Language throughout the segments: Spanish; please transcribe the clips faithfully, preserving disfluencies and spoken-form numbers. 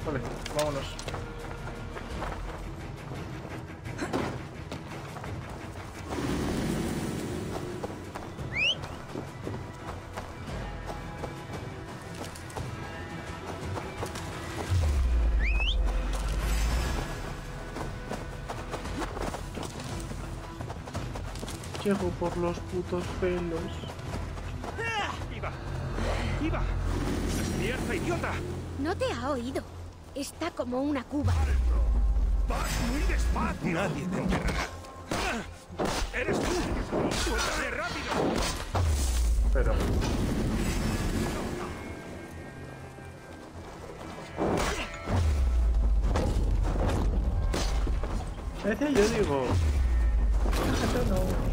Vale, vámonos. Llego por los putos pelos. ¡Iva! ¡Iva! ¡Despierta, idiota! No te ha oído. Está como una cuba. ¡Vas muy despacio! Nadie te enterrará. ¡Eres tú! ¡Suéltame rápido! Pero... A veces yo digo... Esto no...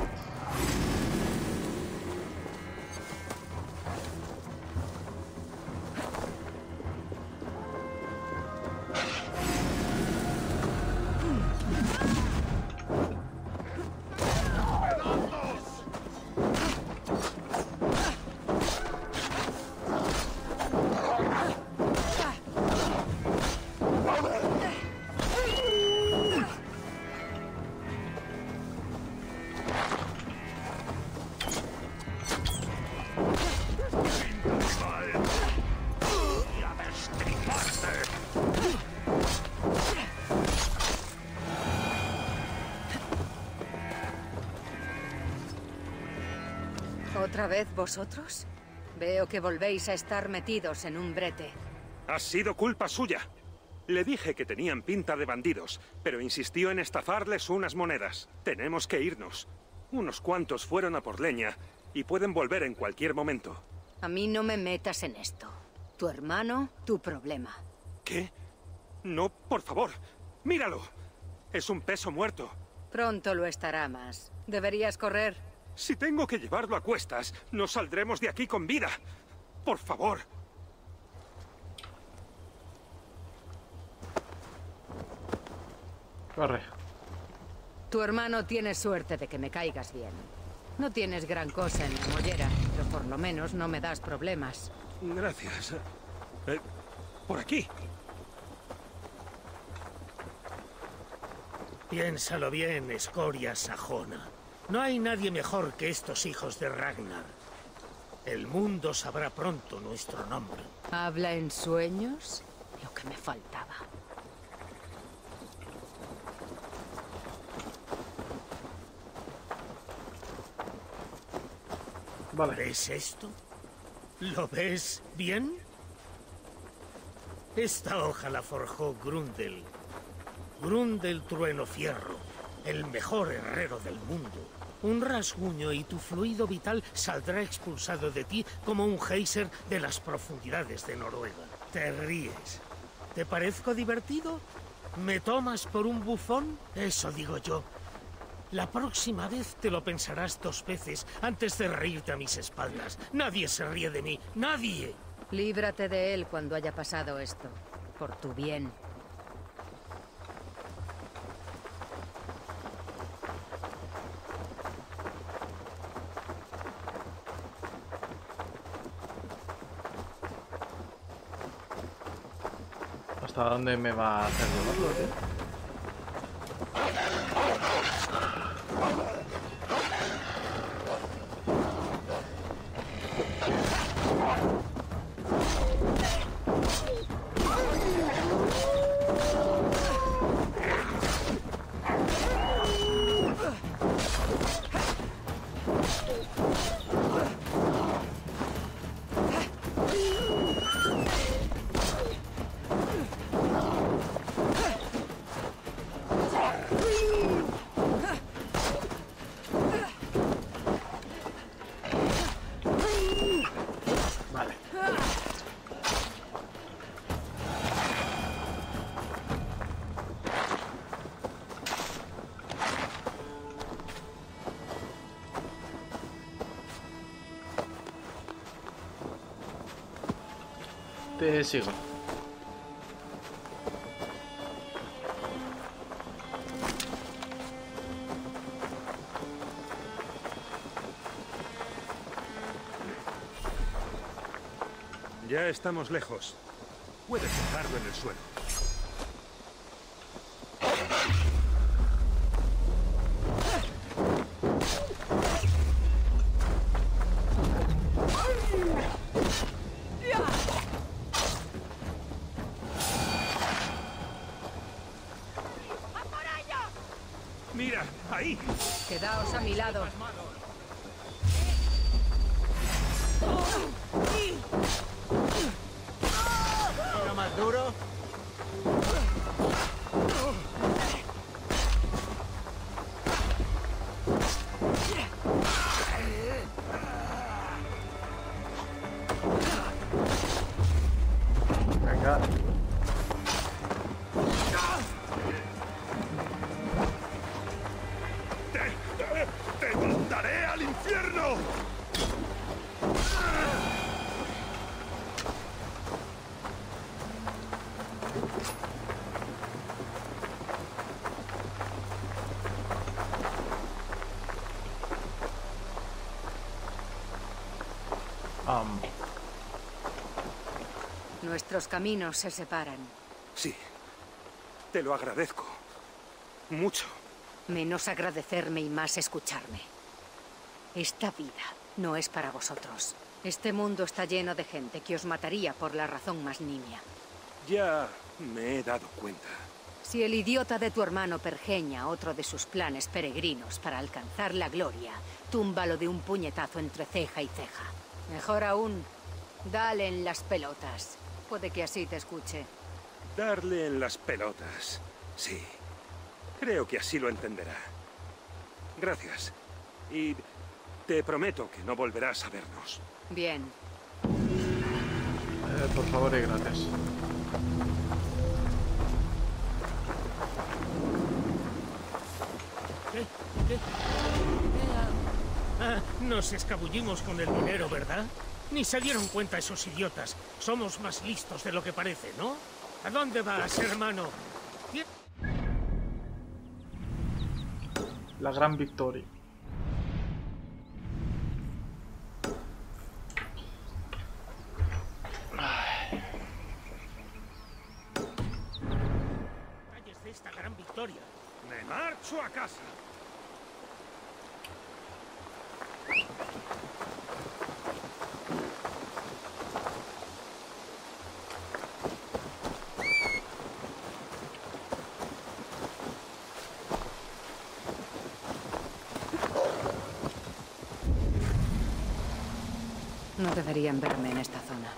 ¿Otra vez vosotros? Veo que volvéis a estar metidos en un brete. Ha sido culpa suya. Le dije que tenían pinta de bandidos, pero insistió en estafarles unas monedas. Tenemos que irnos. Unos cuantos fueron a por leña y pueden volver en cualquier momento. A mí no me metas en esto. Tu hermano, tu problema. ¿Qué? No, por favor. Míralo. Es un peso muerto. Pronto lo estará más. Deberías correr. Si tengo que llevarlo a cuestas, no saldremos de aquí con vida. Por favor. Corre. Tu hermano tiene suerte de que me caigas bien. No tienes gran cosa en la mollera, pero por lo menos no me das problemas. Gracias. Eh, por aquí. Piénsalo bien, escoria sajona. No hay nadie mejor que estos hijos de Ragnar. El mundo sabrá pronto nuestro nombre. ¿Habla en sueños? Lo que me faltaba. Vale. ¿Ves esto? ¿Lo ves bien? Esta hoja la forjó Grundel. Grundel Trueno Fierro, el mejor herrero del mundo. Un rasguño y tu fluido vital saldrá expulsado de ti como un geyser de las profundidades de Noruega. Te ríes. ¿Te parezco divertido? ¿Me tomas por un bufón? Eso digo yo. La próxima vez te lo pensarás dos veces antes de reírte a mis espaldas. Nadie se ríe de mí. ¡Nadie! Líbrate de él cuando haya pasado esto. Por tu bien. ¿Hasta dónde me va a hacer llevarlo, tío? Te sigo. Ya estamos lejos. Puedes dejarlo en el suelo. ¡Mira! ¡Ahí! Quedaos a mi lado. ¿Uno más duro? Venga. ¡Te, te, te mandaré al infierno! Um, Nuestros caminos se separan. Sí. Te lo agradezco. Mucho. Menos agradecerme y más escucharme. Esta vida no es para vosotros. Este mundo está lleno de gente que os mataría por la razón más nimia. Ya me he dado cuenta. Si el idiota de tu hermano pergeña otro de sus planes peregrinos para alcanzar la gloria, túmbalo de un puñetazo entre ceja y ceja. Mejor aún, dale en las pelotas. Puede que así te escuche. Darle en las pelotas. Sí. Creo que así lo entenderá. Gracias. Y te prometo que no volverás a vernos. Bien. eh, por favor y gracias. ¿Qué? ¿Qué? Ah, nos escabullimos con el dinero, ¿verdad? Ni se dieron cuenta esos idiotas. Somos más listos de lo que parece, ¿no? ¿A dónde vas, hermano? ¿Qué? La gran victoria. Detalles de esta gran victoria. ¡Me marcho a casa! No deberían verme en esta zona.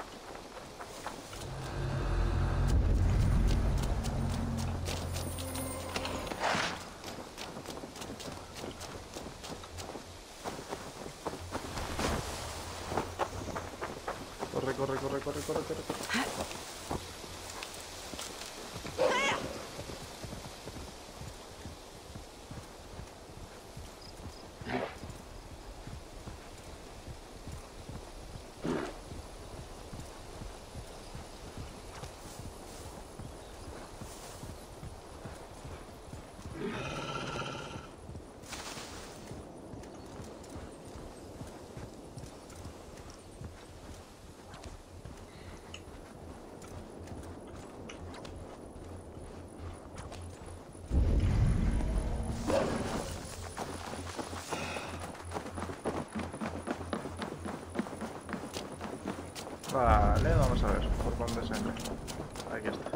Corre, corre, corre, corre, corre, corre. corre. Vale, vamos a ver por dónde se entra. Aquí está.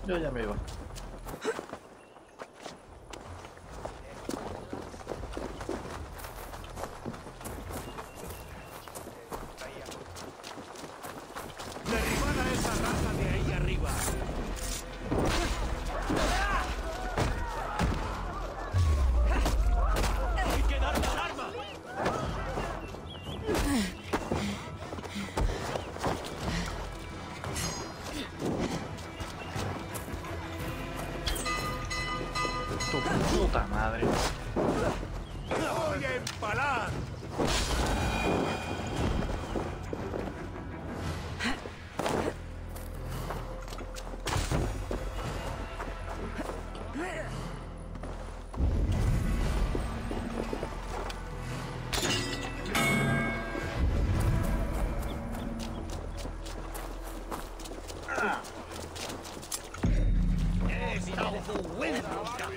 Yo ya me iba. Derribad a esa raza de ahí arriba. ¡Hay que darle alarma! Tu puta madre. ¡Voy a empalar! ¡Está bueno!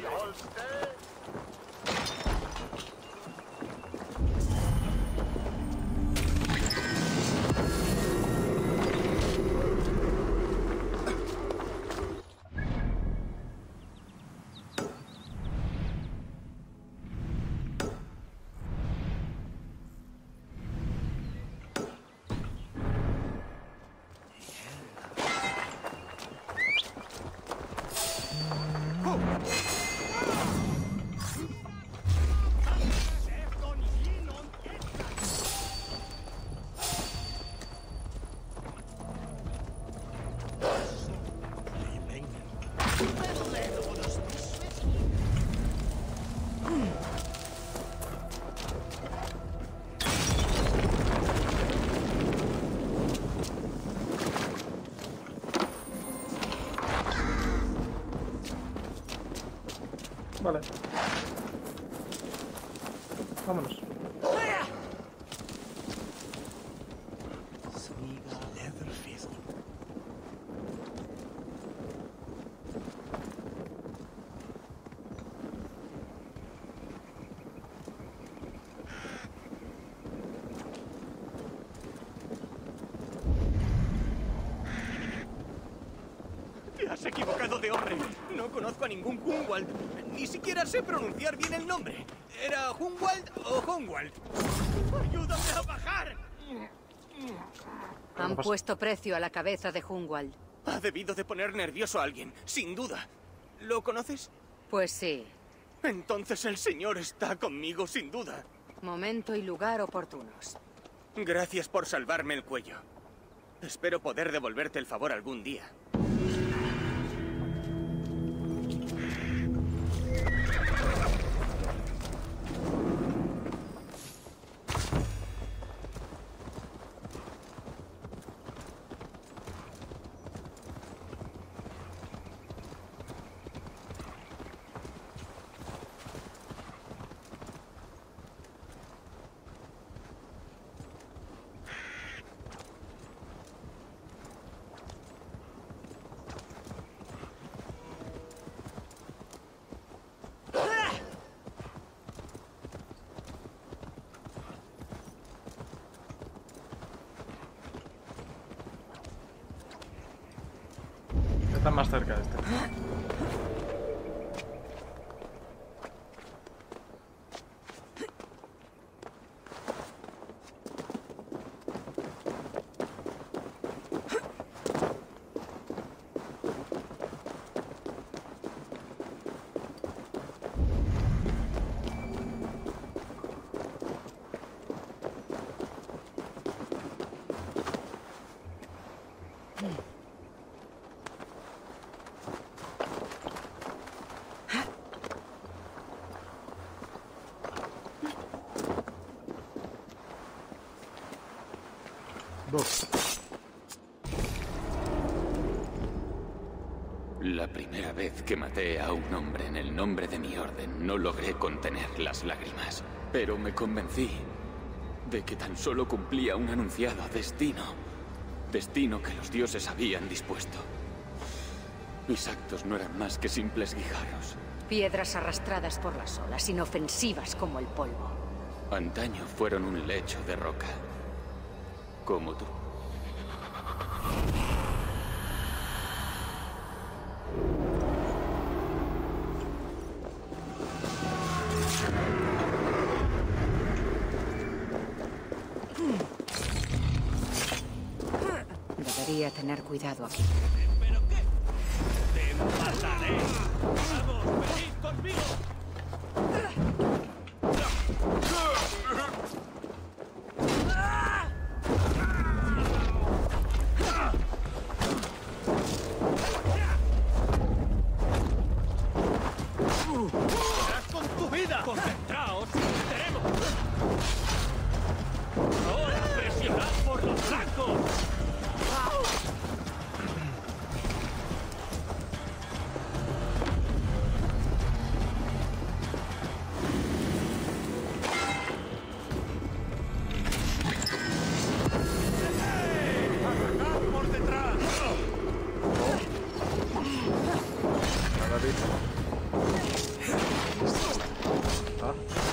Vale. Vámonos. Te has equivocado de hombre. No conozco a ningún Hunwald. Ni siquiera sé pronunciar bien el nombre. ¿Era Hunwald o Hunwald? ¡Ayúdame a bajar! Han puesto precio a la cabeza de Hunwald. Ha debido de poner nervioso a alguien, sin duda. ¿Lo conoces? Pues sí. Entonces el señor está conmigo, sin duda. Momento y lugar oportunos. Gracias por salvarme el cuello. Espero poder devolverte el favor algún día. Está más cerca de este. Dos. La primera vez que maté a un hombre en el nombre de mi orden, no logré contener las lágrimas. Pero me convencí de que tan solo cumplía un anunciado destino. Destino que los dioses habían dispuesto. Mis actos no eran más que simples guijarros. Piedras arrastradas por las olas, inofensivas como el polvo. Antaño fueron un lecho de roca. Como tú. a tener cuidado aquí. ¿Pero qué? ¡Te mataré! ¡Vamos, venid conmigo! ¡Verás con tu vida! ¡Concentraos! ¡Tenemos! ¡Ahora presionad por los flancos! ¡Atacad por detrás! Nada visto. Ah.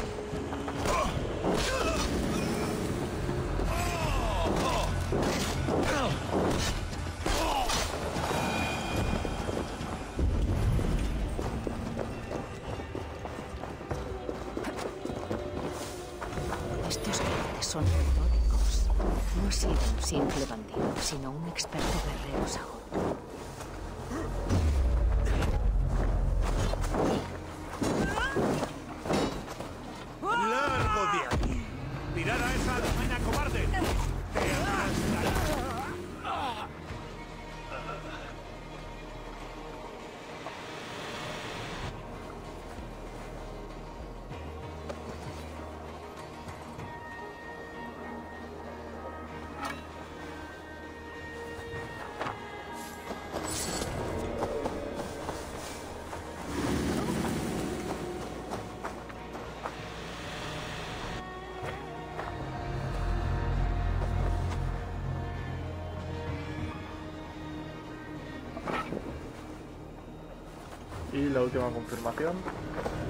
Estos guerreros son metódicos. No ha sido un simple bandido, sino un experto guerrero sajón. ¡Largo de aquí! ¡Tirad a esa almaina cobarde! ¡Te aplastará! Y la última confirmación.